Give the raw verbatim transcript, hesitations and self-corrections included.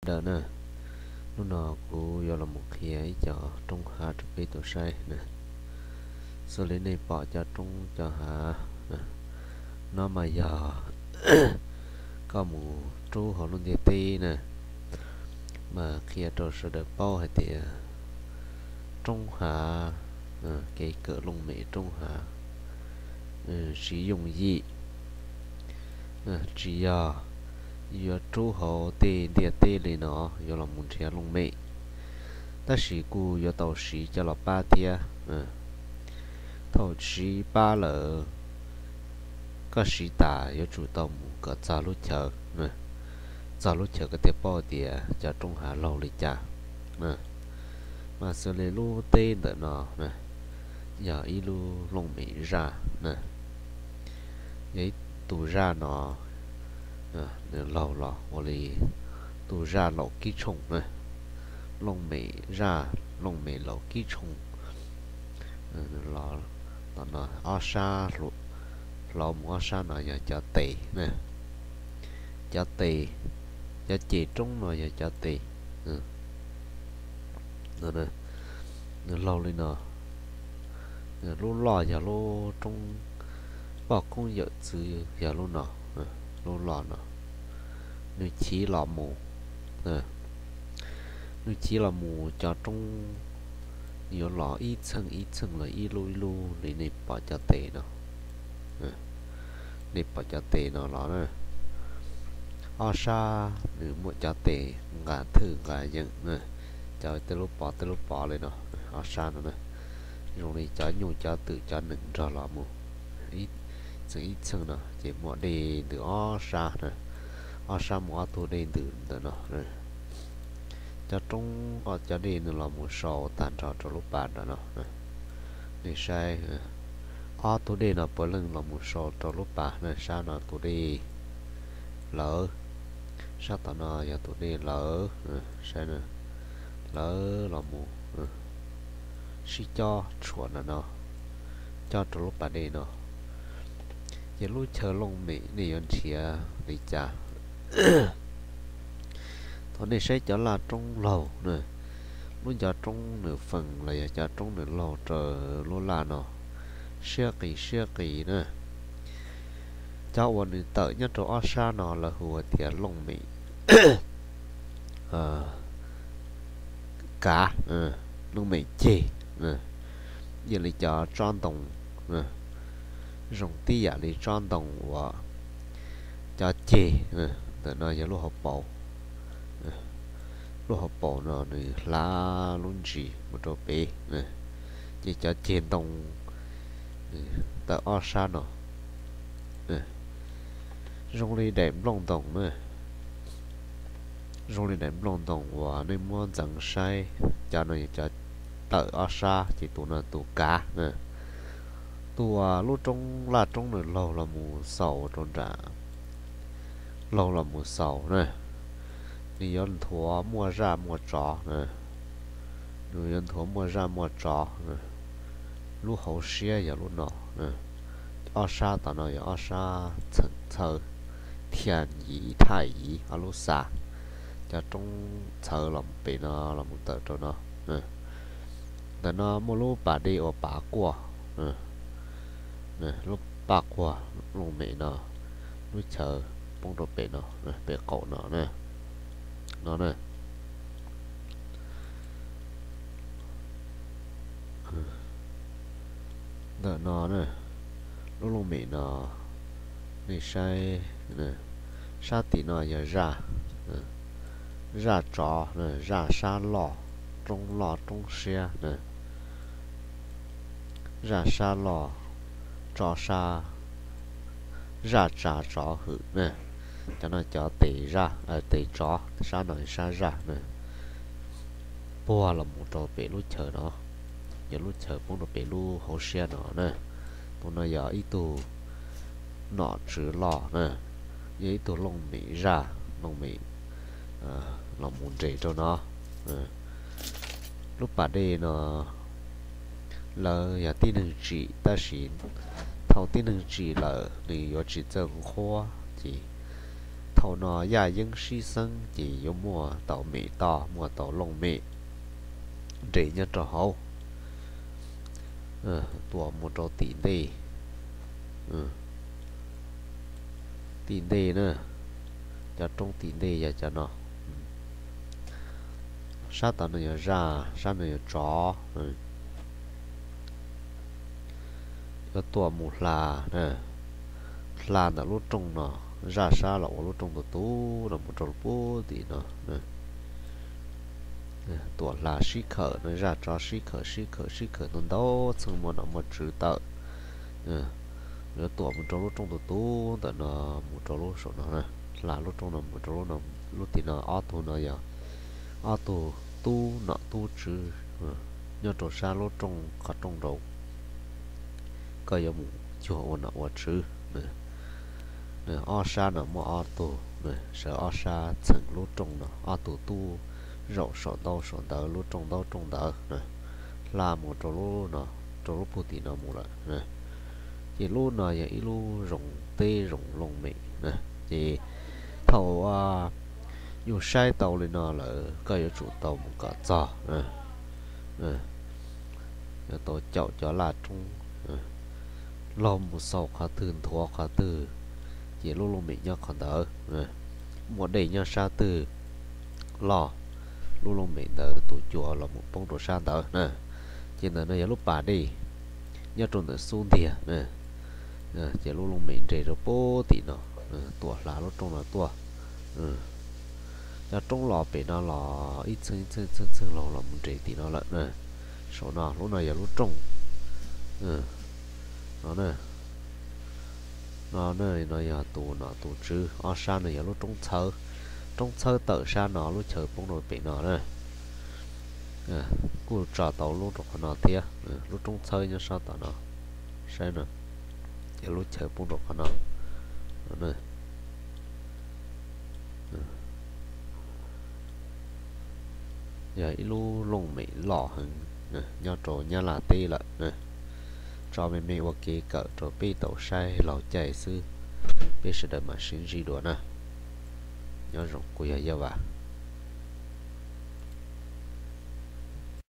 Đợt nè, lúc nào cũng do là một khi ấy cho trong hạ trực bị tổ sai nè, sau lấy này bỏ cho trong cho hạ nè, nó mà giờ có một chú họ luôn địa ti nè, mà khi tôi sẽ được bao hay thì trong hạ cái cỡ lông mỹ trong hạ sử dụng gì chỉ giờ giờ chú họ thì địa ti này nó do là một trẻ lông mỹ ta sĩ cu do tàu sĩ cho là ba thia thầu sĩ ba lợ có sĩ tả do chủ tàu có trả lúc chờ trả lúc chờ cái tiếp bao địa cho trung hạ lâu lịch trả mà xử lý lu tên đỡ nó giờ y lu lông mỹ ra nè giấy tù ra nó lâu lọ hoặc là tù ra lẩu ký trùng nè lông mỹ ra lông mỹ lẩu ký trùng lọ nó nó ở xa lọ mua xa nó giờ cho tì nè cho tì cho chị trúng nó giờ cho tì nè nè nè lâu lên nó nè lú lò giờ lú trong bỏ công giờ từ giờ lú nó lú lò nó nè chỉ lò mù nè nè chỉ lò mù cho trong nhiều lò ít chân ít chân là ít lui lu để này bỏ cho tệ nó để bỏ cho tệ nó lò nè ở xa nếu một cho tệ ngã thử ngã nhận nè cho tới lúc bỏ tới lúc bỏ lên nó ở xa nó nè rồi này cho nhiều cho tự cho nựng cho lò mù ít chân ít chân nó chỉ một đề từ ở xa nè ở xa một tu đề từ từ nó cho trong ở cho đề nữa là một số tàn trò cho lúc bạn đó nó này sai ở tu đề nó bởi lưng là một số cho lúc bạn này sao nó tu đề lỡ sao tao nó giờ tu đề lỡ sai nè lỡ là một si cho chuẩn là nó cho cho lúc bạn đề nó giờ lúc chờ lông mỹ này anh chia đi trả thôi này sẽ cho là trong lầu nè luôn cho trong nửa phần là cho trong nửa lầu trời luôn là nó xe kỳ xe kỳ nè choวันนี้tới nhất chỗ ở xa nó là hùa thiệt lông mỹ cá lông mỹ chê nè giờ lại cho tròn đồng nè rồng tí giả lại tròn đồng và cho chê nè từ nó giờ lúc học bộ lúc học bộ nó này lá luôn gì một chỗ bé nè chỉ cho trên đồng tại ở xa nó nè rong đi đẹp long đồng nè rong đi đẹp long đồng và nên muốn rằng sai cho nó cho tại ở xa chỉ tụ nó tụ cá nè tụ lúc trong là trong nửa lâu là mù sầu trong trả lâu là mù sầu nè người dân thua mua ra mua trọ nè người dân thua mua ra mua trọ nè lúc hậu xe giờ lúc nọ nè ở xa tao nói ở xa层层thiên ý thái ý ở lúc xa cho trong thờ làm bị nó làm một tờ cho nó nèแต่nó mua lúc bà đi ở bà qua nè nè lúc bà qua lúc mẹ nó lúc chờ bông đồ bể nó nè bể cổ nó nè nó nè đợi nó nè lúc lúc mẹ nó này sai nè sa tí nó giờ ra ra trò nè ra sa lò trong lò trong xe nè ra sa lò trò sa ra trả trò hử nè cho nó cho tỷ ra ở tỷ trò sa nói sa ra nè bùa là một trò bể lúc chờ nó giờ lúc chờ cũng được bể lúc hậu xe nó nè tụi nó giờ ít tụ nọ chữ lò nè ít tụ lông mỹ ra lông mỹ là muốn rể cho nó lúc bà đây nó là giờ tin hình chỉ ta chỉ thầu tin hình chỉ là thì có chỉ chân khoa chỉ thầu nó ya dân si sân chỉ có mua tàu mì to mua tàu lông mì để nhớ cho hậu ờ tua một trâu tỷ đây ừ tỷ đây nữa cho trong tỷ đây giờ cho nó sát tao nó ra sát nó chó ừ có tua một là nè là nó lúc trong nó ra xa là lúc trong το tú là một trâu bố thì nó nè tua là xí khở nó ra cho xí khở xí khở xí khở nó đâu xong mà nó mà chữ tợ ừ nó tua một trâu lúc trong το tú tại nó một trâu lúc số nó nè là lúc trong nó một trâu lúc nó lúc thì nó auto nó giờ auto tu nó tu chữ nhớ trâu xa lúc trong khát trong đầu cái giờ một chỗ nó một chữ nè nè ở xa nó mua auto nè sợ ở xa thành lúc trong nó auto tu rộng sọ đau sọ đỡ lúc trong đau trong đỡ nè là một chỗ lúc nó chỗ lúc bút thì nó một lại nè chỉ lúc nó giờ ít lúc rộng tê rộng lồng mị nè chỉ thầu à dùng sai tàu lên nó là cái chủ tàu một cả giò nè nè tàu chậu cho là trong lom một sầu khá thường thua khá từ chỉ lúc lúc mình nhớ còn đỡ một đầy nhớ xa từ lò lúc lúc mình đỡ tụ chùa là một bông đồ xa đỡ nè chỉ là nó lúc bà đi nhớ trong được xuống thì nè chỉ lúc lúc mình chạy rồi bố thì nó tua là lúc trong là tua trong lò bị nó lò ít chân chân chân chân lò là một chạy thì nó lại nè số nào lúc này giờ lúc trong nó nè nó này nó giờ tụ nó tụ chứ ở xa này giờ lúc trong thơ trong thơ tự xa nó lúc chờ bông rồi bị nó nè cú trả tàu lúc trong nó thiệt lúc trong thơ như sao tao nó sai nè giờ lúc chờ bông rồi nó nè giờ ít lúc lông mỹ lọ hơn nhau trổ nhau là tê lại nè cho mình mình ok cỡ cho bị tàu sai lò chạy sư biết sự đời mà sinh gì đó nè nhớ rộng của gia gia